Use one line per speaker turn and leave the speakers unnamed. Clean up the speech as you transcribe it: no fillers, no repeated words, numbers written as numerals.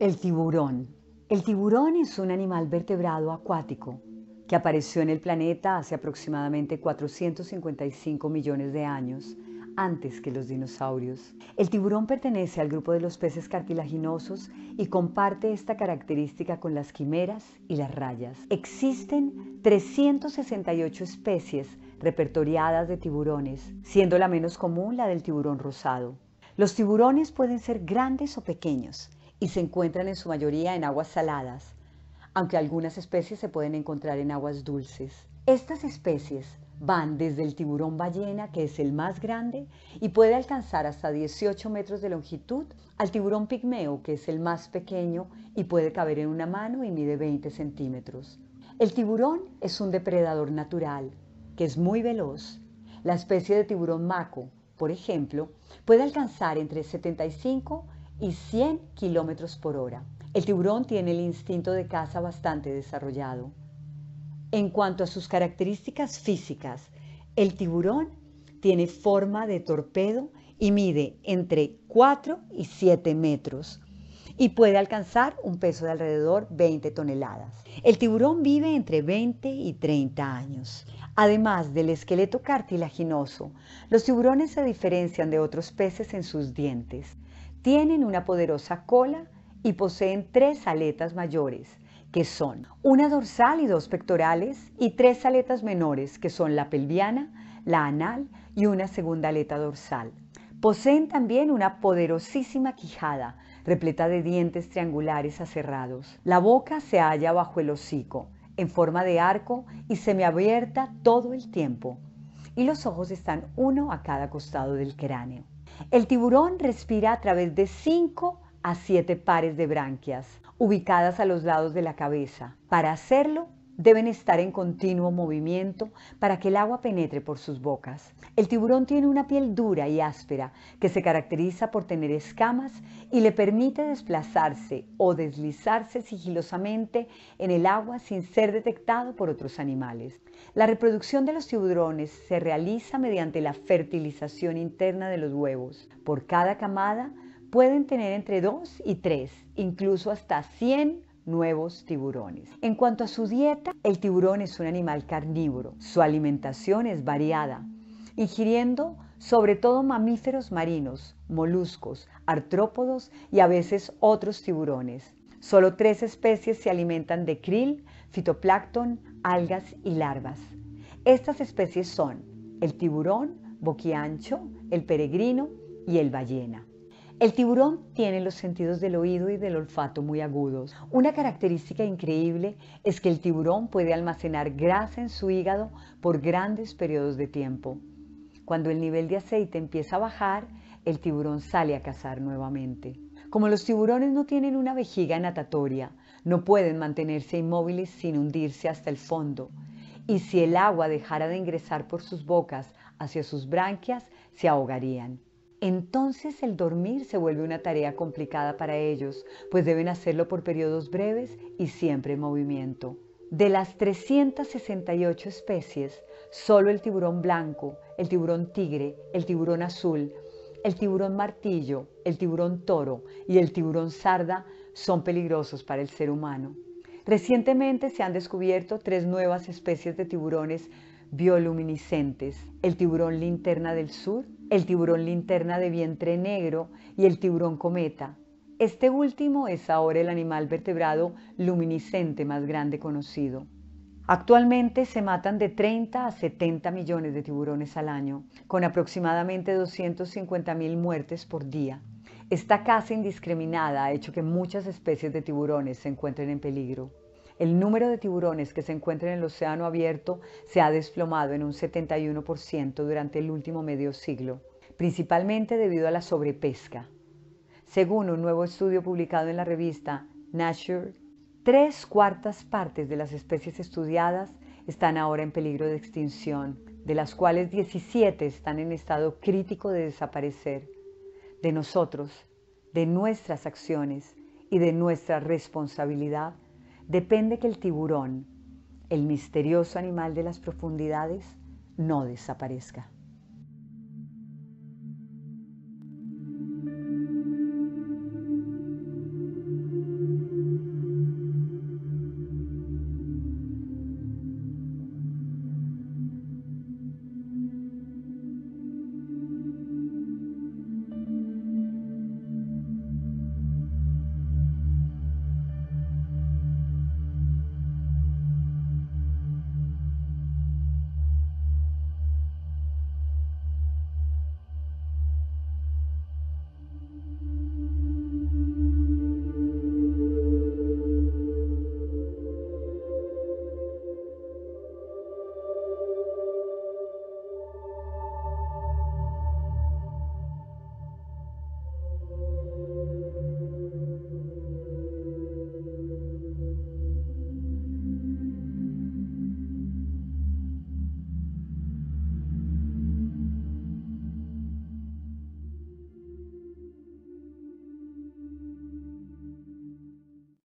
El tiburón. El tiburón es un animal vertebrado acuático que apareció en el planeta hace aproximadamente 455 millones de años, antes que los dinosaurios. El tiburón pertenece al grupo de los peces cartilaginosos y comparte esta característica con las quimeras y las rayas. Existen 368 especies repertoriadas de tiburones, siendo la menos común la del tiburón rosado. Los tiburones pueden ser grandes o pequeños y se encuentran en su mayoría en aguas saladas, aunque algunas especies se pueden encontrar en aguas dulces. Estas especies van desde el tiburón ballena, que es el más grande y puede alcanzar hasta 18 metros de longitud, al tiburón pigmeo, que es el más pequeño y puede caber en una mano y mide 20 centímetros. El tiburón es un depredador natural, que es muy veloz. La especie de tiburón maco, por ejemplo, puede alcanzar entre 75 y 100 kilómetros por hora. El tiburón tiene el instinto de caza bastante desarrollado. En cuanto a sus características físicas, el tiburón tiene forma de torpedo y mide entre 4 y 7 metros y puede alcanzar un peso de alrededor 20 toneladas. El tiburón vive entre 20 y 30 años. Además del esqueleto cartilaginoso, los tiburones se diferencian de otros peces en sus dientes. Tienen una poderosa cola y poseen 3 aletas mayores, que son una dorsal y 2 pectorales, y 3 aletas menores, que son la pelviana, la anal y una segunda aleta dorsal. Poseen también una poderosísima quijada, repleta de dientes triangulares aserrados. La boca se halla bajo el hocico, en forma de arco y semiabierta todo el tiempo, y los ojos están uno a cada costado del cráneo. El tiburón respira a través de 5 a 7 pares de branquias, ubicadas a los lados de la cabeza. Para hacerlo, deben estar en continuo movimiento para que el agua penetre por sus bocas. El tiburón tiene una piel dura y áspera que se caracteriza por tener escamas y le permite desplazarse o deslizarse sigilosamente en el agua sin ser detectado por otros animales. La reproducción de los tiburones se realiza mediante la fertilización interna de los huevos. Por cada camada pueden tener entre 2 y 3, incluso hasta 100 nuevos tiburones. En cuanto a su dieta, el tiburón es un animal carnívoro. Su alimentación es variada, ingiriendo sobre todo mamíferos marinos, moluscos, artrópodos y a veces otros tiburones. Solo 3 especies se alimentan de krill, fitoplancton, algas y larvas. Estas especies son el tiburón boquiancho, el peregrino y el ballena. El tiburón tiene los sentidos del oído y del olfato muy agudos. Una característica increíble es que el tiburón puede almacenar grasa en su hígado por grandes periodos de tiempo. Cuando el nivel de aceite empieza a bajar, el tiburón sale a cazar nuevamente. Como los tiburones no tienen una vejiga natatoria, no pueden mantenerse inmóviles sin hundirse hasta el fondo. Y si el agua dejara de ingresar por sus bocas hacia sus branquias, se ahogarían. Entonces el dormir se vuelve una tarea complicada para ellos, pues deben hacerlo por periodos breves y siempre en movimiento. De las 368 especies, solo el tiburón blanco, el tiburón tigre, el tiburón azul, el tiburón martillo, el tiburón toro y el tiburón sarda son peligrosos para el ser humano. Recientemente se han descubierto 3 nuevas especies de tiburones bioluminiscentes: el tiburón linterna del sur, el tiburón linterna de vientre negro y el tiburón cometa. Este último es ahora el animal vertebrado luminiscente más grande conocido. Actualmente se matan de 30 a 70 millones de tiburones al año, con aproximadamente 250.000 muertes por día. Esta caza indiscriminada ha hecho que muchas especies de tiburones se encuentren en peligro. El número de tiburones que se encuentran en el océano abierto se ha desplomado en un 71% durante el último medio siglo, principalmente debido a la sobrepesca. Según un nuevo estudio publicado en la revista Nature, 3/4 partes de las especies estudiadas están ahora en peligro de extinción, de las cuales 17 están en estado crítico de desaparecer. De nosotros, de nuestras acciones y de nuestra responsabilidad depende que el tiburón, el misterioso animal de las profundidades, no desaparezca.